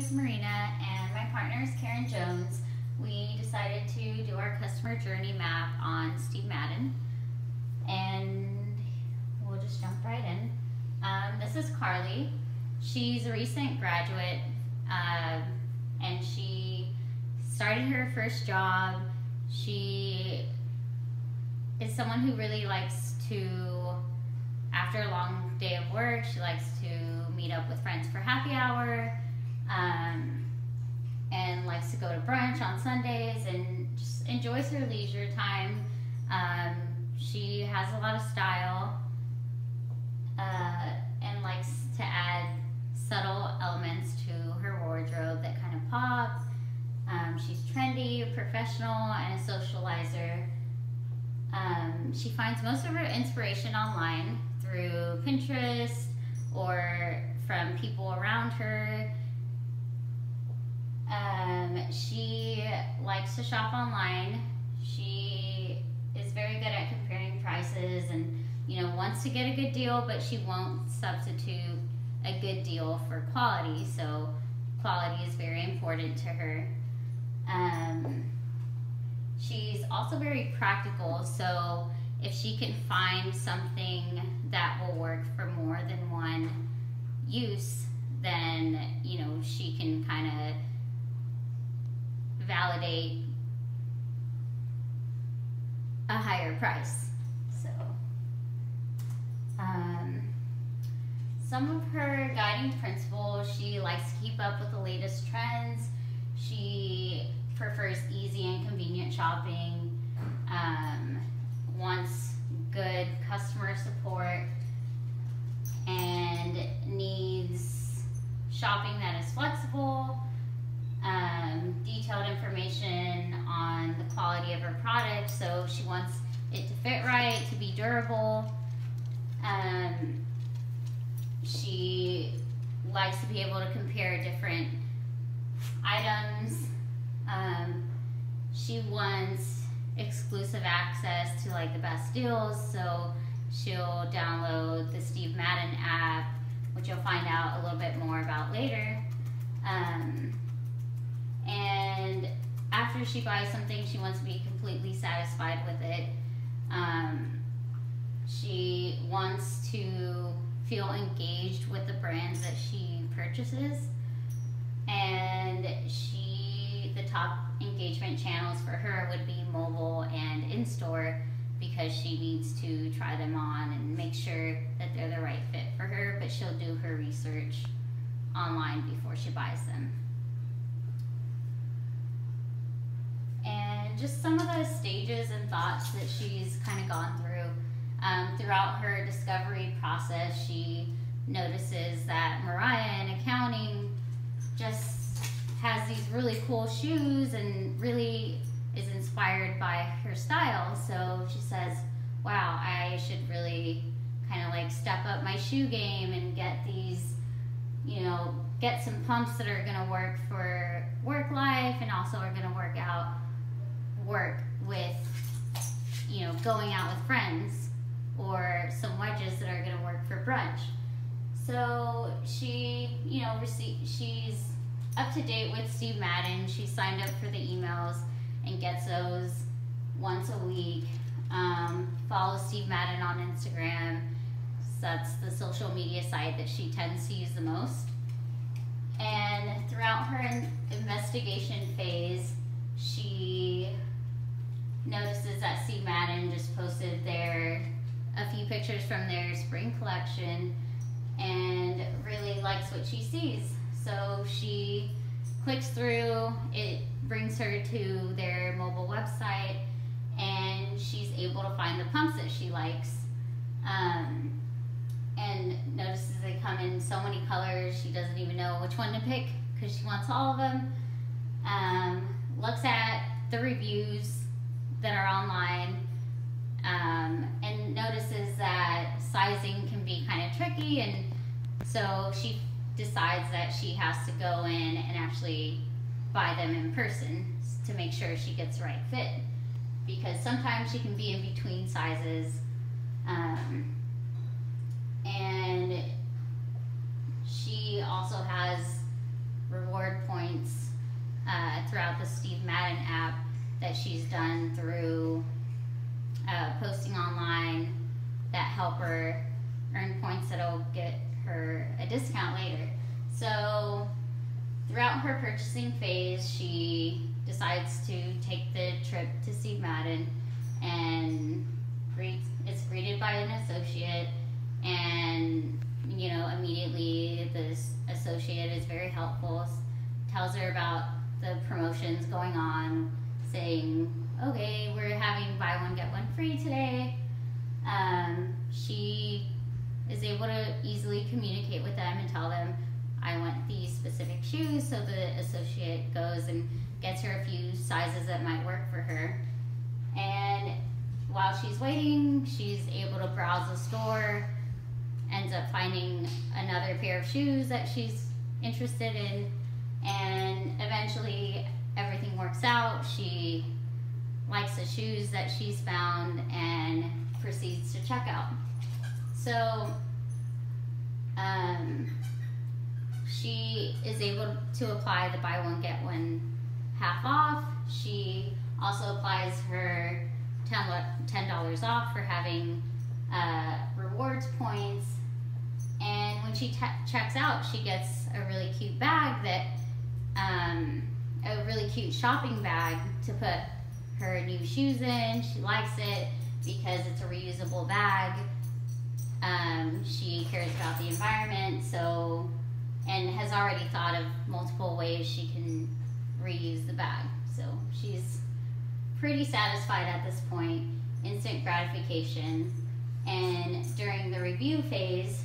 is Marina, and my partner is Karen Jones. We decided to do our customer journey map on Steve Madden, and we'll just jump right in. This is Carly. She's a recent graduate, and she started her first job. She is someone who really likes to, after a long day of work, she likes to meet up with friends for happy hour, and likes to go to brunch on Sundays and just enjoys her leisure time. She has a lot of style, and likes to add subtle elements to her wardrobe that kind of pop. She's trendy, professional, and a socializer. She finds most of her inspiration online through Pinterest or from people around her. She likes to shop online. She is very good at comparing prices and, wants to get a good deal, but she won't substitute a good deal for quality. So quality is very important to her. She's also very practical, so if she can find something that will work for more than one use, then she can kind of validate a higher price. So some of her guiding principles: she likes to keep up with the latest trends. She prefers easy and convenient shopping, wants good customer support, and needs shopping that is flexible, detailed information on the quality of her product. So she wants it to fit right, to be durable. She likes to be able to compare different items. She wants exclusive access to the best deals, so she'll download the Steve Madden app, which you'll find out a little bit more about later. And after she buys something, she wants to be completely satisfied with it. She wants to feel engaged with the brands that she purchases, and the top engagement channels for her would be mobile and in-store, because she needs to try them on and make sure that they're the right fit for her, but she'll do her research online before she buys them. And just some of the stages and thoughts that she's kind of gone through. Throughout her discovery process, she notices that Mariah in accounting just has these really cool shoes and really is inspired by her style. So she says, wow, I should really kind of step up my shoe game and get these, get some pumps that are going to work for work life and also are going to work with, going out with friends, or some wedges that are going to work for brunch. So she, she's up to date with Steve Madden. She signed up for the emails and gets those once a week. Follows Steve Madden on Instagram. So that's the social media site that she tends to use the most. And throughout her investigation phase, she notices that Steve Madden just posted a few pictures from their spring collection and really likes what she sees. So she clicks through, it brings her to their mobile website, and she's able to find the pumps that she likes. And notices they come in so many colors, she doesn't even know which one to pick because she wants all of them. Looks at the reviews that are online, and notices that sizing can be kind of tricky, and so she decides that she has to go in and actually buy them in person to make sure she gets the right fit, because sometimes she can be in between sizes, and she also has reward help her earn points that'll get her a discount later. So throughout her purchasing phase, she decides to take the trip to Steve Madden and it's greeted by an associate, and immediately this associate is very helpful, tells her about the promotions going on, saying, okay, we're having buy one get one free today. She is able to easily communicate with them and tell them, I want these specific shoes. So the associate goes and gets her a few sizes that might work for her. And while she's waiting, she's able to browse the store, ends up finding another pair of shoes that she's interested in, and eventually everything works out. She likes the shoes that she's found and proceeds to check out. So she is able to apply the buy one get one half off. She also applies her $10 off for having rewards points, and when she checks out, she gets a really cute bag a really cute shopping bag to put her new shoes in. She likes it because it's a reusable bag. She cares about the environment, and has already thought of multiple ways she can reuse the bag. So she's pretty satisfied at this point, instant gratification. And during the review phase,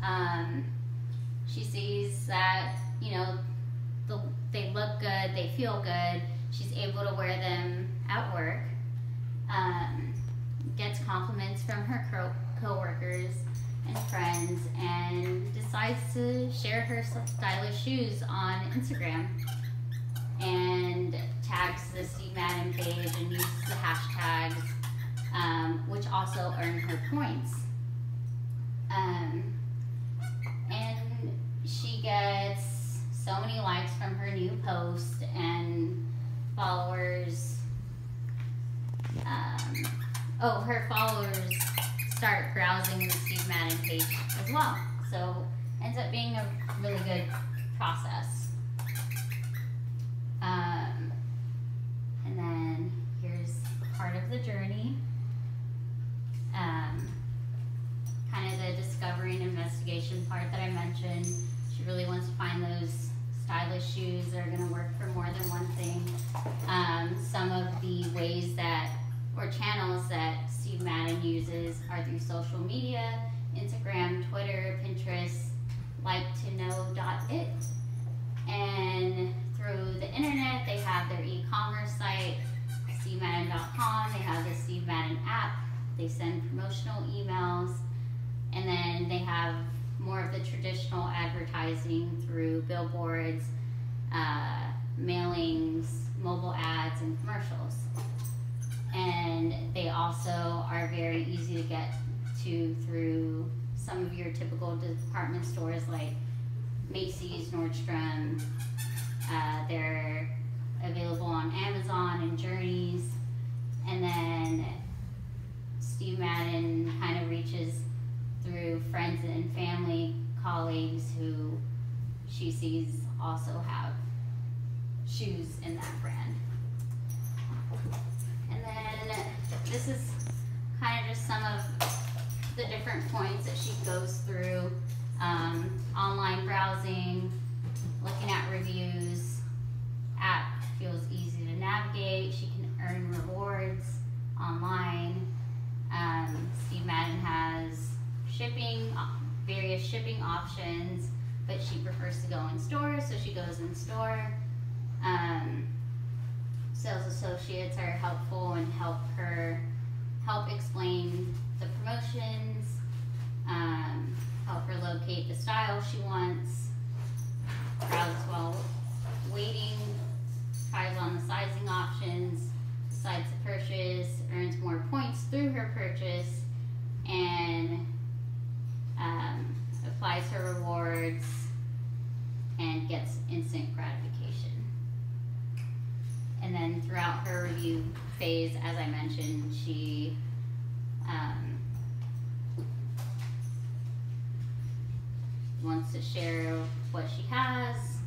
she sees that, they look good, they feel good. She's able to wear them at work, gets compliments from her co-workers and friends, and decides to share her stylish shoes on Instagram and tags the Steve Madden page and uses the hashtags, which also earn her points. And she gets so many likes from her new post, and followers, her followers start browsing the Steve Madden page as well. So ends up being a really good process. And then here's part of the journey. Kind of the discovery and investigation part that I mentioned. She really wants to find those stylish shoes that are going to work for more than one thing. Some of the ways or channels that Steve Madden uses are through social media, Instagram, Twitter, Pinterest, LikeToKnow.it. And through the internet, they have their e-commerce site, SteveMadden.com. They have the Steve Madden app. They send promotional emails. And then they have more of the traditional advertising through billboards, mailings, mobile ads, and commercials. And they also are very easy to get to through some of your typical department stores like Macy's, Nordstrom. They're available on Amazon and Journeys. And then Steve Madden kind of reaches through friends and family, colleagues who she sees also have shoes in that brand. And then this is kind of just some of the different points that she goes through. Online browsing, looking at reviews, app feels easy to navigate. She can earn rewards online. Steve Madden has various shipping options, but she prefers to go in store, so she goes in store. Sales associates are helpful and help explain the promotions, help her locate the style she wants, browse while waiting, tries on the sizing options, decides to purchase, earns more points through her purchase, and applies her rewards and gets instant gratification. And then throughout her review phase, as I mentioned, she wants to share what she has.